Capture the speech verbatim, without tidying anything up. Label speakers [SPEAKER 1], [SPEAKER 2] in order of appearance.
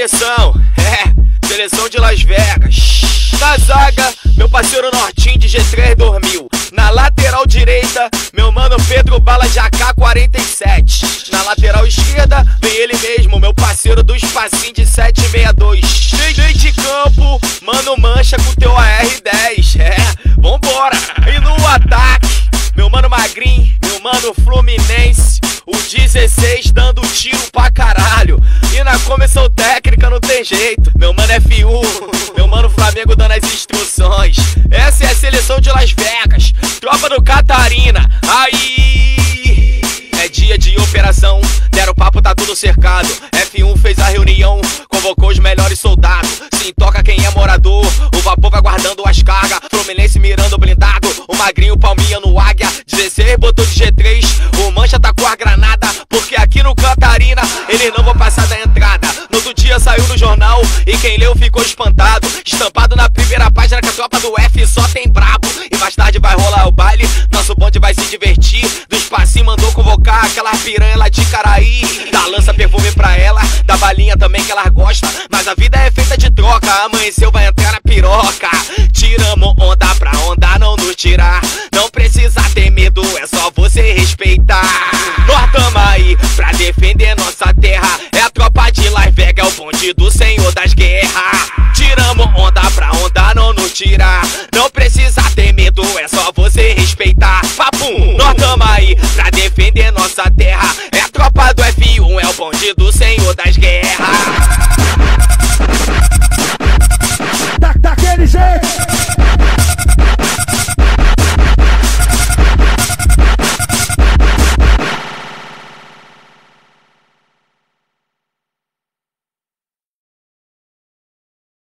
[SPEAKER 1] seleção, é, seleção de Las Vegas. Na zaga, meu parceiro Nortinho de G três dormiu. Na lateral direita, meu mano Pedro Bala de A K quarenta e sete. Na lateral esquerda, vem ele mesmo, meu parceiro do espacinho de sete sessenta e dois. Meio de campo, mano Mancha com teu A R dez. É, vambora. E no ataque, meu mano Magrinho, meu mano Fluminense, o dezesseis dando tiro pra caralho. E na comissão técnica não tem jeito, meu mano F um, meu mano Flamengo dando as instruções. Essa é a seleção de Las Vegas, tropa do Catarina. Aí é dia de operação, deram papo, tá tudo cercado. F um fez a reunião, convocou os melhores soldados. Sim, toca quem é morador, o vapor vai guardando as cargas. Fluminense mirando o blindado, o Magrinho palminha no Águia. dezesseis botou de G três, o Mancha tá com a granada. Porque aqui no Catarina, eles não vão passar da entrada. No outro dia saiu no jornal, e quem leu ficou espantado. Estampado na primeira página que a tropa do F só tem brabo. E mais tarde vai rolar o baile, nosso bonde vai se divertir. Do espacinho mandou convocar aquela piranha lá de Caraí. Dá lança perfume pra ela, dá balinha também que elas gostam. Mas a vida é feita de troca, amanheceu vai entrar na piroca. Tiramos onda pra onda não nos tirar. Não precisa ter medo, é só você respeitar. Nós tamo aí pra defender nossa terra. É a tropa de Las Vegas, é o bonde do senhor das guerras. Tiramos onda pra onda não nos tirar. Não precisa ter medo, é só você respeitar. Papum, nós tamo aí pra defender nossa terra. É a tropa do F um, é o bonde do senhor das guerras.